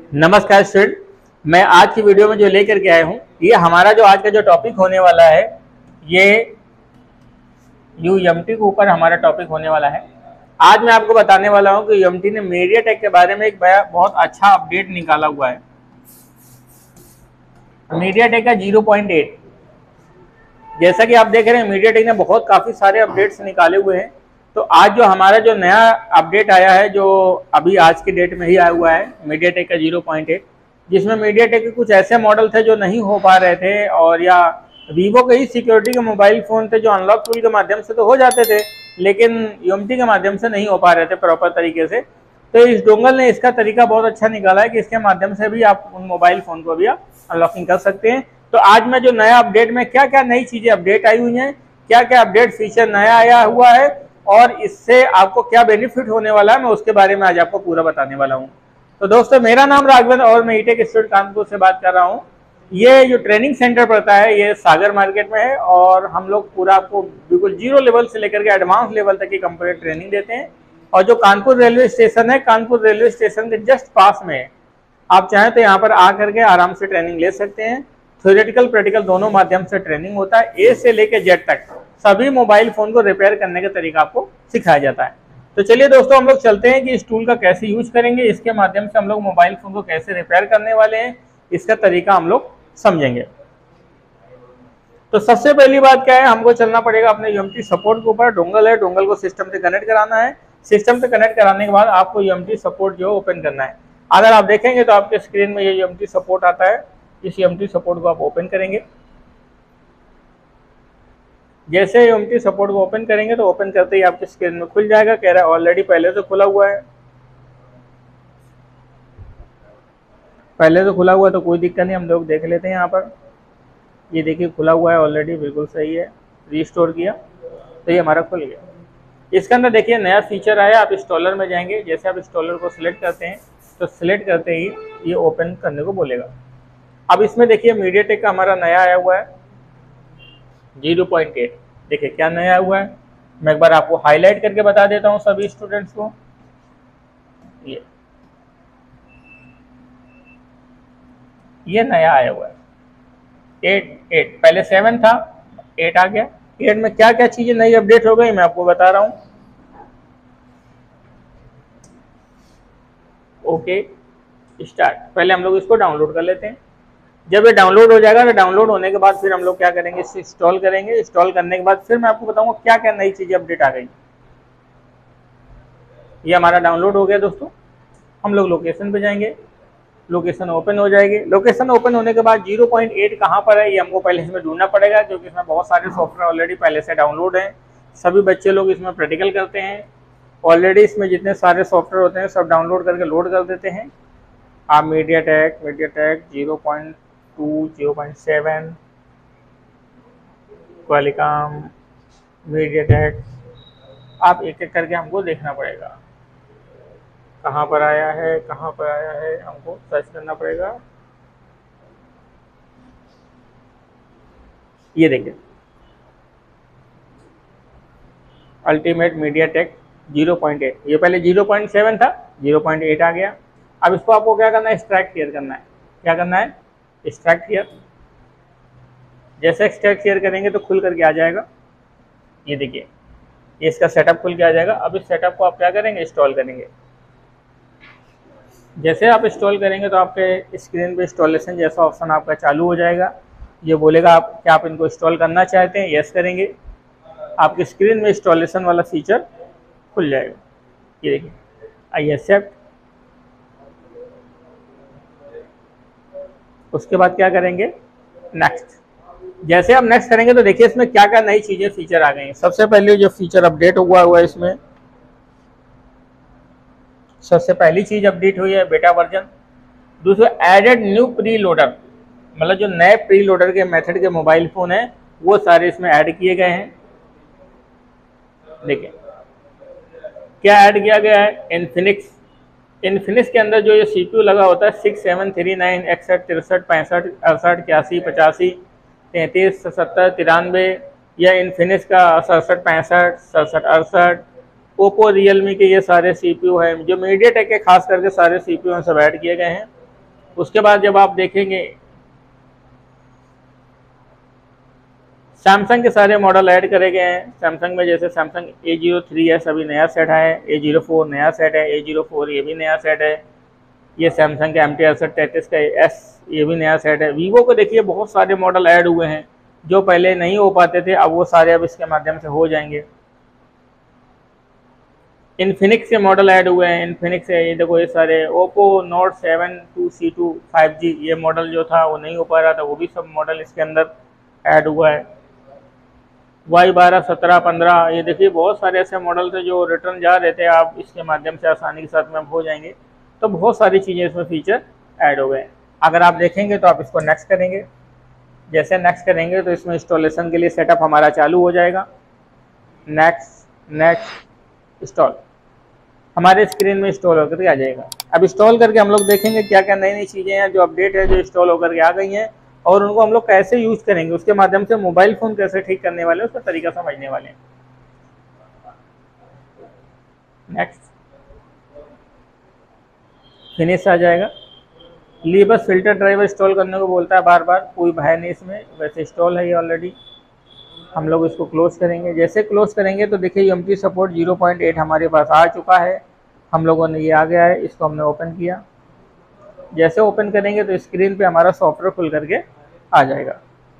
नमस्कार स्टूडेंट, मैं आज की वीडियो में जो लेकर के आया हूँ, ये हमारा जो आज का जो टॉपिक होने वाला है, ये यूएमटी के ऊपर हमारा टॉपिक होने वाला है। आज मैं आपको बताने वाला हूँ कि यूएमटी ने मीडियाटेक के बारे में एक बहुत अच्छा अपडेट निकाला हुआ है। मीडियाटेक का 0.8, जैसा कि आप देख रहे हैं मीडियाटेक ने काफ़ी सारे अपडेट्स निकाले हुए हैं। तो आज जो हमारा जो नया अपडेट आया है, जो अभी आज की डेट में ही आया हुआ है, मीडियाटेक का 0.8, जिसमें मीडियाटेक के कुछ ऐसे मॉडल थे जो नहीं हो पा रहे थे, और या वीवो के ही सिक्योरिटी के मोबाइल फ़ोन थे जो अनलॉक टूल के माध्यम से तो हो जाते थे, लेकिन यूएमटी के माध्यम से नहीं हो पा रहे थे प्रॉपर तरीके से। तो इस डोंगल ने इसका तरीका बहुत अच्छा निकाला है कि इसके माध्यम से भी आप उन मोबाइल फ़ोन को भी आप अनलॉकिंग कर सकते हैं। तो आज मैं जो नया अपडेट में क्या क्या नई चीज़ें अपडेट आई हुई हैं, क्या क्या अपडेट फीचर नया आया हुआ है और इससे आपको क्या बेनिफिट होने वाला है, मैं उसके बारे में आज आपको पूरा बताने वाला हूँ। तो दोस्तों, मेरा नाम राघवेंद्र और मैं ईटेक इंस्टीट्यूट कानपुर से बात कर रहा हूँ। ये जो ट्रेनिंग सेंटर पड़ता है ये सागर मार्केट में है, और हम लोग पूरा आपको बिल्कुल जीरो लेवल से लेकर के एडवांस लेवल तक की कंप्लीट ट्रेनिंग देते हैं। और जो कानपुर रेलवे स्टेशन है, कानपुर रेलवे स्टेशन के जस्ट पास में है। आप चाहें तो यहाँ पर आकर के आराम से ट्रेनिंग ले सकते हैं। थ्योरेटिकल प्रैक्टिकल दोनों माध्यम से ट्रेनिंग होता है। ए से लेकर जेड तक सभी मोबाइल फ़ोन को रिपेयर करने का तरीका आपको सिखाया जाता है। तो चलिए दोस्तों, हम लोग चलते हैं कि इस टूल का कैसे यूज करेंगे, इसके माध्यम से हम लोग मोबाइल फ़ोन को कैसे रिपेयर करने वाले हैं, इसका तरीका हम लोग समझेंगे। तो सबसे पहली बात क्या है, हमको चलना पड़ेगा अपने यूएमटी सपोर्ट के ऊपर। डोंगल है, डोंगल को सिस्टम से कनेक्ट कराना है। सिस्टम से कनेक्ट कराने के बाद आपको यूएमटी सपोर्ट जो है ओपन करना है। अगर आप देखेंगे तो आपके स्क्रीन में ये यूएमटी सपोर्ट आता है। इस यूएमटी सपोर्ट को आप ओपन करेंगे। जैसे यूएमटी सपोर्ट को ओपन करेंगे तो ओपन करते ही आपके स्क्रीन में खुल जाएगा। कह रहा है ऑलरेडी पहले से खुला हुआ है, पहले तो खुला हुआ है तो कोई दिक्कत नहीं, हम लोग देख लेते हैं। यहाँ पर ये देखिए खुला हुआ है ऑलरेडी, बिल्कुल सही है। रीस्टोर किया तो ये हमारा खुल गया। इसके अंदर देखिए नया फीचर आया। आप इंस्टॉलर में जाएंगे, जैसे आप इंस्टॉलर को सिलेक्ट करते हैं तो सिलेक्ट करते ही ये ओपन करने को बोलेगा। अब इसमें देखिए मीडियाटेक का हमारा नया आया हुआ है 0.8। देखिए क्या नया हुआ है, मैं एक बार आपको हाईलाइट करके बता देता हूँ सभी स्टूडेंट्स को। ये नया आया हुआ है 8, पहले 7 था, 8 आ गया। 8 में क्या क्या चीजें नई अपडेट हो गई मैं आपको बता रहा हूँ। Okay start. पहले हम लोग इसको डाउनलोड कर लेते हैं। जब ये डाउनलोड हो जाएगा तो डाउनलोड होने के बाद फिर हम लोग क्या करेंगे, इसे इंस्टॉल करेंगे। इंस्टॉल करने के बाद फिर मैं आपको बताऊंगा क्या क्या नई चीजें अपडेट आ गई। ये हमारा डाउनलोड हो गया दोस्तों। हम लोग लोकेशन पे जाएंगे, लोकेशन ओपन हो जाएगी। लोकेशन ओपन होने के बाद 0.8 कहाँ पर है ये हमको पहले इसमें ढूंढना पड़ेगा, क्योंकि इसमें बहुत सारे सॉफ्टवेयर ऑलरेडी पहले से डाउनलोड हैं। सभी बच्चे लोग इसमें प्रैक्टिकल करते हैं ऑलरेडी। इसमें जितने सारे सॉफ्टवेयर होते हैं सब डाउनलोड करके लोड कर देते हैं। आप मीडियाटेक 0.2, 0.7, क्वालिकॉम, मीडियाटेक, आप एक एक करके हमको देखना पड़ेगा कहाँ पर आया है, कहाँ पर आया है, हमको सर्च करना पड़ेगा। ये देखिए अल्टीमेट मीडियाटेक 0.8, ये पहले 0.7 था, 0.8 आ गया। अब इसको आपको क्या करना है, एक्सट्रैक्ट क्लियर करना है। क्या करना है, एक्सट्रैक्ट क्लियर। जैसे एक्सट्रैक्ट क्लियर करेंगे तो खुल करके आ जाएगा। ये देखिए ये इसका सेटअप खुल के आ जाएगा। अब इस सेटअप को आप क्या करेंगे, इंस्टॉल करेंगे। जैसे आप इंस्टॉल करेंगे तो आपके स्क्रीन पे इंस्टॉलेशन जैसा ऑप्शन आपका चालू हो जाएगा। ये बोलेगा आप क्या आप इनको इंस्टॉल करना चाहते हैं, यस करेंगे। आपकी स्क्रीन में इंस्टॉलेशन वाला फीचर खुल जाएगा। ये देखिए आई एक्सेप्ट। उसके बाद क्या करेंगे, नेक्स्ट। जैसे आप नेक्स्ट करेंगे तो देखिए इसमें क्या क्या नई चीज़ें फीचर आ गई हैं। सबसे पहले जो फीचर अपडेट हुआ है इसमें सबसे पहली चीज अपडेट हुई है बेटा वर्जन। दूसरा एडेड न्यू प्री लोडर, मतलब जो नए प्री लोडर के मेथड के मोबाइल फोन है वो सारे इसमें ऐड किए गए हैं। देखिए क्या ऐड किया गया है, इन्फिनिक्स। इन्फिनिक्स के अंदर जो ये सीपीयू लगा होता है 6739 61 63 65 68 81 85 33 77 93, या इन्फिनिक्स का 67 65 67 68, ओप्पो रियलमी के ये सारे सीपीयू हैं। जो मीडियाटेक के खास करके सारे सीपीयू हैं सब ऐड किए गए हैं। उसके बाद जब आप देखेंगे सैमसंग के सारे मॉडल ऐड करे गए हैं। सैमसंग में जैसे सैमसंग A03s अभी नया सेट है, A04 नया सेट है, A04 ये भी नया सेट है, ये सैमसंग का MT6833 का S ये भी नया सेट है। वीवो को देखिए बहुत सारे मॉडल ऐड हुए हैं जो पहले नहीं हो पाते थे, अब वो सारे अब इसके माध्यम से हो जाएंगे। इन्फिनिक्स के मॉडल ऐड हुए हैं, इन्फिनिक्स है, ये देखो ये सारे। ओप्पो Note 7 2C2 5G ये मॉडल जो था वो नहीं हो पा रहा था, वो भी सब मॉडल इसके अंदर ऐड हुआ है। Y12 17 15 ये देखिए बहुत सारे ऐसे मॉडल थे जो रिटर्न जा रहे थे, आप इसके माध्यम से आसानी के साथ में हो जाएंगे। तो बहुत सारी चीज़ें इसमें फीचर ऐड हो गए। अगर आप देखेंगे तो आप इसको नेक्स्ट करेंगे, जैसे नेक्स्ट करेंगे तो इसमें इंस्टॉलेशन के लिए सेटअप हमारा चालू हो जाएगा। नेक्स्ट नेक्स्ट इंस्टॉल हमारे स्क्रीन में इंस्टॉल होकर के आ जाएगा। अब इंस्टॉल करके हम लोग देखेंगे क्या क्या नई नई चीज़ें हैं जो अपडेट है जो इंस्टॉल होकर के आ गई हैं, और उनको हम लोग कैसे यूज करेंगे, उसके माध्यम से मोबाइल फ़ोन कैसे ठीक करने वाले हैं उसका तरीका समझने वाले हैं। नेक्स्ट फिनिश आ जाएगा। लीबस फिल्टर ड्राइवर इंस्टॉल करने को बोलता है बार बार, कोई भय नहीं इसमें, वैसे इंस्टॉल है ये ऑलरेडी। हम लोग इसको क्लोज करेंगे, जैसे क्लोज करेंगे तो देखिए UMT सपोर्ट 0.8 हमारे पास आ चुका है, हम लोगों ने ये आ गया है, इसको हमने ओपन किया। जैसे ओपन करेंगे तो स्क्रीन पे हमारा सॉफ्टवेयर खुल करके आ जाएगा।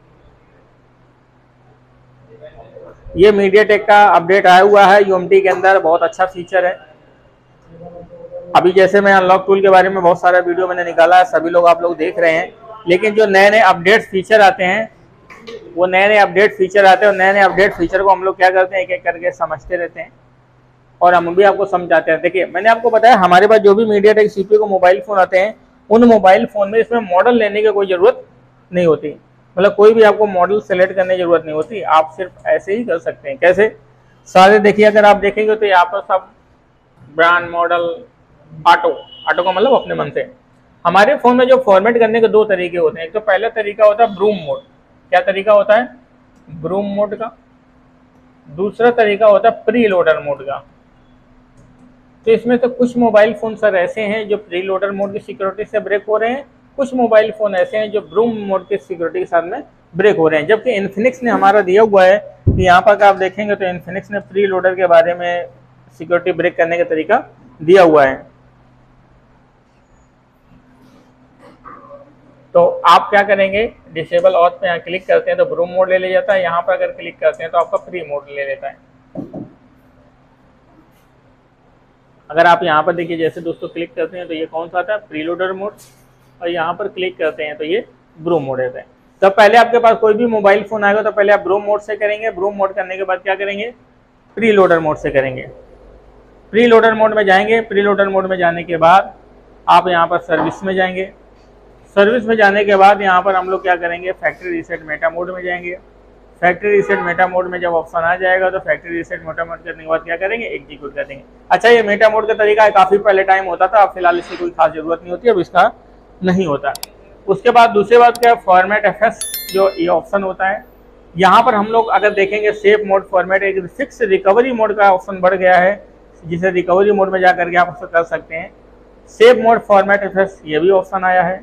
ये मीडियाटेक का अपडेट आया हुआ है UMT के अंदर, बहुत अच्छा फीचर है। अभी जैसे मैं अनलॉक टूल के बारे में बहुत सारा वीडियो मैंने निकाला है, सभी लोग आप लोग देख रहे हैं, लेकिन जो नए नए अपडेट फीचर आते हैं वो नए नए अपडेट फीचर आते हैं, और नए नए अपडेट फीचर को हम लोग क्या करते हैं एक एक करके समझते रहते हैं और हम भी आपको समझाते हैं। देखिए मैंने आपको बताया हमारे पास जो भी मीडियाटेक CPU को मोबाइल फ़ोन आते हैं, उन मोबाइल फ़ोन में इसमें मॉडल लेने की कोई ज़रूरत नहीं होती, मतलब कोई भी आपको मॉडल सेलेक्ट करने की ज़रूरत नहीं होती, आप सिर्फ ऐसे ही कर सकते हैं। कैसे? सारे देखिए अगर आप देखेंगे तो यहाँ पर सब ब्रांड मॉडल ऑटो का मतलब अपने मन से। हमारे फ़ोन में जो फॉर्मेट करने के दो तरीके होते हैं, एक तो पहला तरीका होता है ब्रूम मोड। क्या तरीका होता है? ब्रूम मोड का। दूसरा तरीका होता है प्री लोडर मोड का। तो इसमें से कुछ मोबाइल फ़ोन सर ऐसे हैं जो प्री लोडर मोड की सिक्योरिटी से ब्रेक हो रहे हैं, कुछ मोबाइल फ़ोन ऐसे हैं जो ब्रूम मोड की सिक्योरिटी के साथ में ब्रेक हो रहे हैं। जबकि इन्फिनिक्स ने हमारा दिया हुआ है कि यहाँ पर आप देखेंगे तो इन्फिनिक्स ने प्री लोडर के बारे में सिक्योरिटी ब्रेक करने का तरीका दिया हुआ है। तो आप क्या करेंगे, डिसेबल ऑथ पे यहाँ क्लिक करते हैं तो ब्रूम मोड ले जाता है, यहाँ पर अगर क्लिक करते हैं तो आपका प्री मोड ले लेता है। अगर आप यहाँ पर देखिए जैसे दोस्तों क्लिक करते हैं तो ये कौन सा आता है? प्रीलोडर मोड, और यहाँ पर क्लिक करते हैं तो ये ब्रूम मोड आता है। तो पहले आपके पास कोई भी मोबाइल फ़ोन आएगा तो पहले आप ब्रूम मोड से करेंगे, ब्रूम मोड करने के बाद क्या करेंगे? प्रीलोडर मोड से करेंगे। प्रीलोडर मोड में जाएंगे, प्रीलोडर मोड में जाने के बाद आप यहाँ पर सर्विस में जाएंगे, सर्विस में जाने के बाद यहाँ पर हम लोग क्या करेंगे? फैक्ट्री रीसेट मेटा मोड में जाएंगे। फैक्ट्री रीसेट मेटा मोड में जब ऑप्शन आ जाएगा तो फैक्ट्री रीसेट मेटा मोड करने के बाद क्या करेंगे? एग्जीक्यूट कर देंगे। अच्छा ये मेटा मोड का तरीका है, काफ़ी पहले टाइम होता था, अब फिलहाल इसकी कोई खास जरूरत नहीं होती, अब इसका नहीं होता। उसके बाद दूसरी बात क्या है? फॉर्मेट FS जो ये ऑप्शन होता है, यहाँ पर हम लोग अगर देखेंगे सेफ मोड फॉर्मेट, एक फिक्स रिकवरी मोड का ऑप्शन बढ़ गया है, जिसे रिकवरी मोड में जाकर के आप उसको कर सकते हैं। सेफ मोड फॉर्मेट FS ये भी ऑप्शन आया है।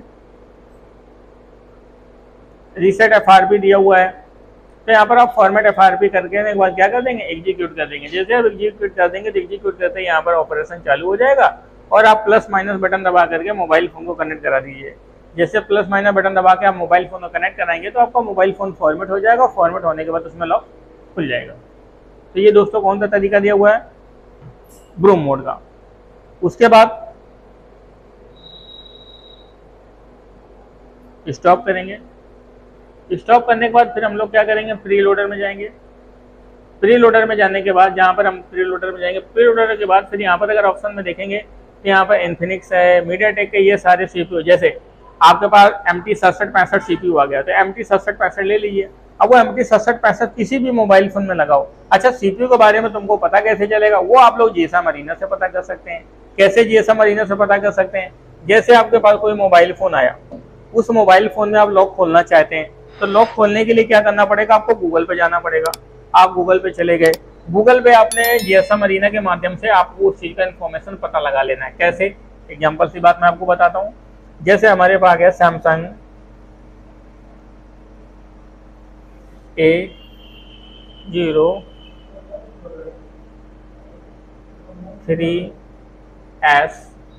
रीसेट FRP दिया हुआ है, तो यहाँ पर आप फॉर्मेट FRP करके एक बार क्या कर देंगे? एग्जीक्यूट कर देंगे। जैसे आप एग्जीक्यूट कर देंगे तो एग्जीक्यूट करते ही यहाँ पर ऑपरेशन चालू हो जाएगा और आप प्लस माइनस बटन दबा करके मोबाइल फ़ोन को कनेक्ट करा दीजिए। जैसे प्लस माइनस बटन दबा के आप मोबाइल फ़ोन को कनेक्ट कराएंगे तो आपका मोबाइल फ़ोन फॉर्मेट हो जाएगा, फॉर्मेट होने के बाद उसमें लॉक खुल जाएगा। तो ये दोस्तों कौन सा तरीका दिया हुआ है? ब्रूम मोड का। उसके बाद स्टॉप करेंगे, स्टॉप करने के बाद फिर हम लोग क्या करेंगे? प्री लोडर में जाएंगे। प्री लोडर में जाने के बाद जहाँ पर हम प्री लोडर में जाएंगे, प्री लोडर के बाद फिर यहाँ पर अगर ऑप्शन में देखेंगे तो यहाँ पर इन्फिनिक्स है, मीडियाटेक के ये सारे CPU, जैसे आपके पास MT6765 CPU आ गया तो MT6765 ले लीजिए। अब वो MT6765 किसी भी मोबाइल फ़ोन में लगाओ। अच्छा CPU के बारे में तुमको पता कैसे चलेगा? वो आप लोग GSM अरीना से पता कर सकते हैं। कैसे GSM अरीना से पता कर सकते हैं? जैसे आपके पास कोई मोबाइल फ़ोन आया, उस मोबाइल फ़ोन में आप लॉक खोलना चाहते हैं, तो लॉक खोलने के लिए क्या करना पड़ेगा? आपको गूगल पे जाना पड़ेगा। आप गूगल पे चले गए, गूगल पे आपने GSM अरीना के माध्यम से आपको उस चीज़ का इन्फॉर्मेशन पता लगा लेना है। कैसे? एग्जांपल सी बात मैं आपको बताता हूँ। जैसे हमारे पास आ गया सैमसंग A03s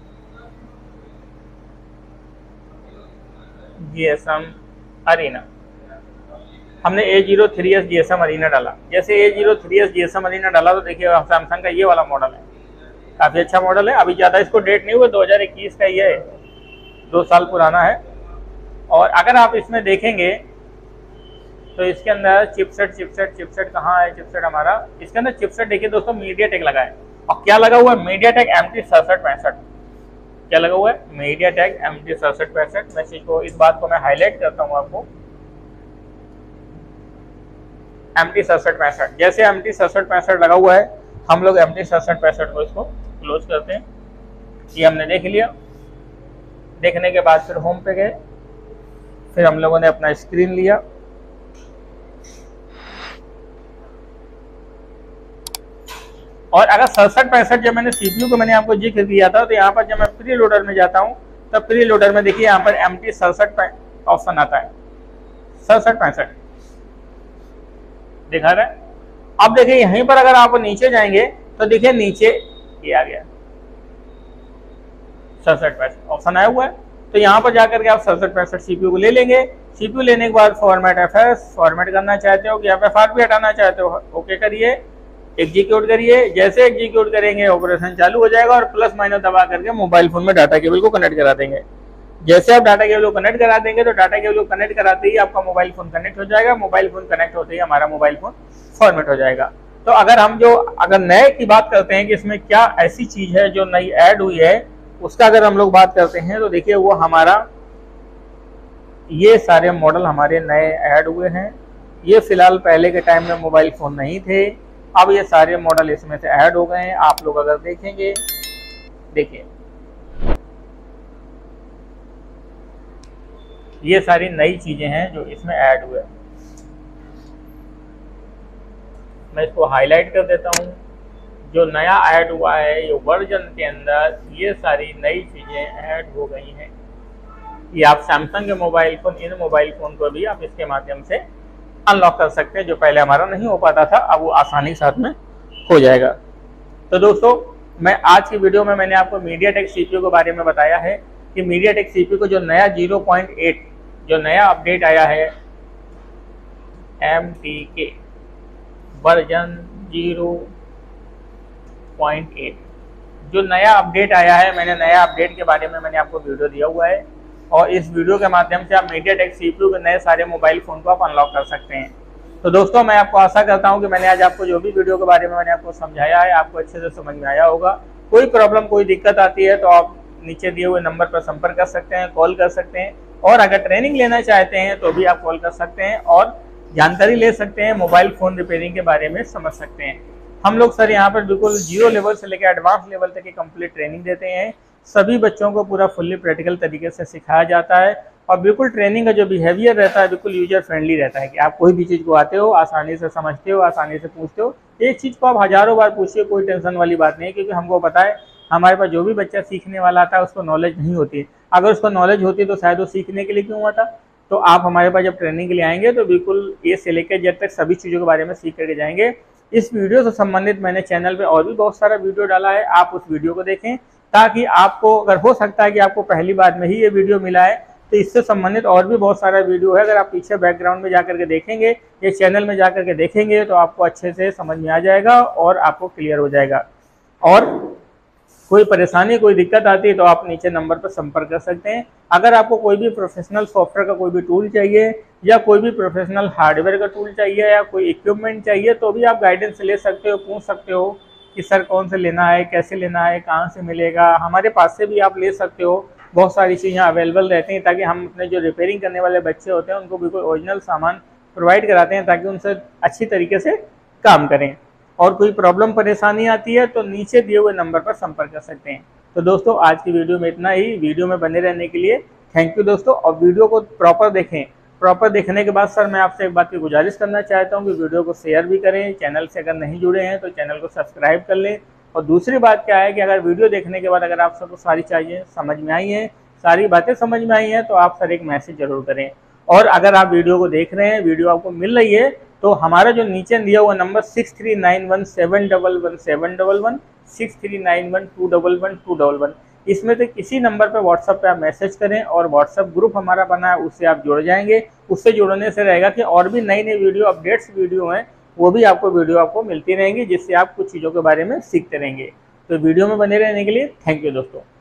GSM अरीना। हमने A03s GSM अरीना डाला। जैसे A03s GSM अरीना डाला तो देखिए सैमसंग का ये वाला मॉडल है, काफ़ी अच्छा मॉडल है। अभी ज़्यादा इसको डेट नहीं हुआ, 2021 का ये है, 2 साल पुराना है। और अगर आप इसमें देखेंगे तो इसके अंदर चिपसेट कहाँ है? चिपसेट हमारा इसके अंदर चिपसेट देखिए दोस्तों, मीडियाटेक लगा है। और क्या लगा हुआ है? MediaTek MT6765। क्या लगा हुआ है? MediaTek MT6765। मैं चीज को, इस बात को मैं हाईलाइट करता हूँ आपको। MT6765, जैसे MT6765 लगा हुआ है, हम लोग MT6765 को इसको क्लोज करते हैं। ये हमने देख लिया। देखने के बाद फिर होम पे गए, फिर हम लोगों ने अपना स्क्रीन लिया, और अगर 6765 जब मैंने CPU को मैंने आपको जिक्र किया था, तो यहाँ पर जब मैं प्री लोडर में जाता हूँ तब प्री लोडर में देखिए यहाँ पर MT67 ऑप्शन आता है, 6765 दिखा रहा है। अब देखिए यहीं पर अगर आप नीचे जाएंगे तो देखिए नीचे ये आ गया 6765 ऑप्शन आया हुआ है। तो यहाँ पर जाकर के आप 6765 CPU को ले लेंगे। CPU लेने के बाद फॉर्मेट FS फॉर्मेट करना चाहते हो कि FFR भी हटाना चाहते हो, ओके करिए, एग्जीक्यूट करिए। जैसे एग्जीक्यूट करेंगे ऑपरेशन चालू हो जाएगा और प्लस माइनस दबा करके मोबाइल फोन में डाटा केबल को कनेक्ट करा देंगे। जैसे आप डाटा केबल को कनेक्ट करा देंगे तो डाटा केबल को कनेक्ट कराते ही आपका मोबाइल फोन कनेक्ट हो जाएगा। मोबाइल फोन कनेक्ट होते ही हमारा मोबाइल फोन फॉर्मेट हो जाएगा। तो अगर नए की बात करते हैं कि इसमें क्या ऐसी चीज है जो नई ऐड हुई है, उसका अगर हम लोग बात करते हैं तो देखिए वो हमारा ये सारे मॉडल हमारे नए ऐड हुए हैं। ये फिलहाल पहले के टाइम में मोबाइल फोन नहीं थे, अब ये सारे मॉडल इसमें से ऐड हो गए हैं। आप लोग अगर देखेंगे, देखिए ये सारी नई चीजें हैं जो इसमें ऐड हुए। मैं इसको हाईलाइट कर देता हूँ। जो नया ऐड हुआ है ये वर्जन के अंदर ये सारी नई चीजें ऐड हो गई हैं। ये आप सैमसंग के मोबाइल फोन, इन मोबाइल फोन को भी आप इसके माध्यम से अनलॉक कर सकते हैं। जो पहले हमारा नहीं हो पाता था, अब वो आसानी साथ में हो जाएगा। तो दोस्तों, मैं आज की वीडियो में मैंने आपको मीडियाटेक CPU के बारे में बताया है कि मीडियाटेक CPU को जो नया 0.8 जो नया अपडेट आया है, MTK वर्जन 0.8 जो नया अपडेट आया है, मैंने नया अपडेट के बारे में मैंने आपको वीडियो दिया हुआ है। और इस वीडियो के माध्यम से आप मीडियाटेक CPU के नए सारे मोबाइल फ़ोन को आप अनलॉक कर सकते हैं। तो दोस्तों, मैं आपको आशा करता हूं कि मैंने आज आपको जो भी वीडियो के बारे में मैंने आपको समझाया है, आपको अच्छे से समझ में आया होगा। कोई प्रॉब्लम, कोई दिक्कत आती है तो आप नीचे दिए हुए नंबर पर संपर्क कर सकते हैं, कॉल कर सकते हैं। और अगर ट्रेनिंग लेना चाहते हैं तो भी आप कॉल कर सकते हैं और जानकारी ले सकते हैं, मोबाइल फ़ोन रिपेयरिंग के बारे में समझ सकते हैं। हम लोग सर यहाँ पर बिल्कुल 0 लेवल से लेकर एडवांस लेवल तक की कंप्लीट ट्रेनिंग देते हैं। सभी बच्चों को पूरा फुल्ली प्रैक्टिकल तरीके से सिखाया जाता है और बिल्कुल ट्रेनिंग का जो बिहेवियर रहता है बिल्कुल यूजर फ्रेंडली रहता है कि आप कोई भी चीज़ को आते हो, आसानी से समझते हो, आसानी से पूछते हो। एक चीज़ को आप हज़ारों बार पूछिए, कोई टेंशन वाली बात नहीं है, क्योंकि हमको पता है हमारे पास जो भी बच्चा सीखने वाला आता है उसको नॉलेज नहीं होती। अगर उसको नॉलेज होती तो शायद वो सीखने के लिए क्यों आता। तो आप हमारे पास जब ट्रेनिंग के लिए आएंगे तो बिल्कुल ए से लेकर जेड तक सभी चीज़ों के बारे में सीख करके जाएंगे। इस वीडियो से संबंधित मैंने चैनल पे और भी बहुत सारा वीडियो डाला है, आप उस वीडियो को देखें ताकि आपको, अगर हो सकता है कि आपको पहली बार में ही ये वीडियो मिला है, तो इससे संबंधित और भी बहुत सारा वीडियो है। अगर आप पीछे बैकग्राउंड में जाकर के देखेंगे, ये चैनल में जाकर के देखेंगे तो आपको अच्छे से समझ में आ जाएगा और आपको क्लियर हो जाएगा। और कोई परेशानी, कोई दिक्कत आती है तो आप नीचे नंबर पर संपर्क कर सकते हैं। अगर आपको कोई भी प्रोफेशनल सॉफ्टवेयर का कोई भी टूल चाहिए या कोई भी प्रोफेशनल हार्डवेयर का टूल चाहिए या कोई इक्विपमेंट चाहिए तो भी आप गाइडेंस ले सकते हो, पूछ सकते हो कि सर कौन से लेना है, कैसे लेना है, कहाँ से मिलेगा। हमारे पास से भी आप ले सकते हो। बहुत सारी चीज़ें अवेलेबल रहती हैं ताकि हम अपने जो रिपेयरिंग करने वाले बच्चे होते हैं उनको बिल्कुल ओरिजिनल सामान प्रोवाइड कराते हैं ताकि उनसे अच्छी तरीके से काम करें। और कोई प्रॉब्लम, परेशानी आती है तो नीचे दिए हुए नंबर पर संपर्क कर सकते हैं। तो दोस्तों, आज की वीडियो में इतना ही। वीडियो में बने रहने के लिए थैंक यू दोस्तों। और वीडियो को प्रॉपर देखें। प्रॉपर देखने के बाद सर मैं आपसे एक बात की गुजारिश करना चाहता हूं कि वीडियो को शेयर भी करें। चैनल से अगर नहीं जुड़े हैं तो चैनल को सब्सक्राइब कर लें। और दूसरी बात क्या है कि अगर वीडियो देखने के बाद अगर आप सबको सारी चीज़ें समझ में आई हैं, सारी बातें समझ में आई हैं तो आप सर एक मैसेज जरूर करें। और अगर आप वीडियो को देख रहे हैं, वीडियो आपको मिल रही है, तो हमारा जो नीचे दिया हुआ नंबर 6391711711 6391211211 इसमें से किसी नंबर पर व्हाट्सएप पे आप मैसेज करें और व्हाट्सएप ग्रुप हमारा बना है उससे आप जुड़ जाएंगे। उससे जुड़ने से रहेगा कि और भी नई नई वीडियो अपडेट्स वीडियो हैं वो भी आपको मिलती रहेंगी, जिससे आप कुछ चीज़ों के बारे में सीखते रहेंगे। तो वीडियो में बने रहने के लिए थैंक यू दोस्तों।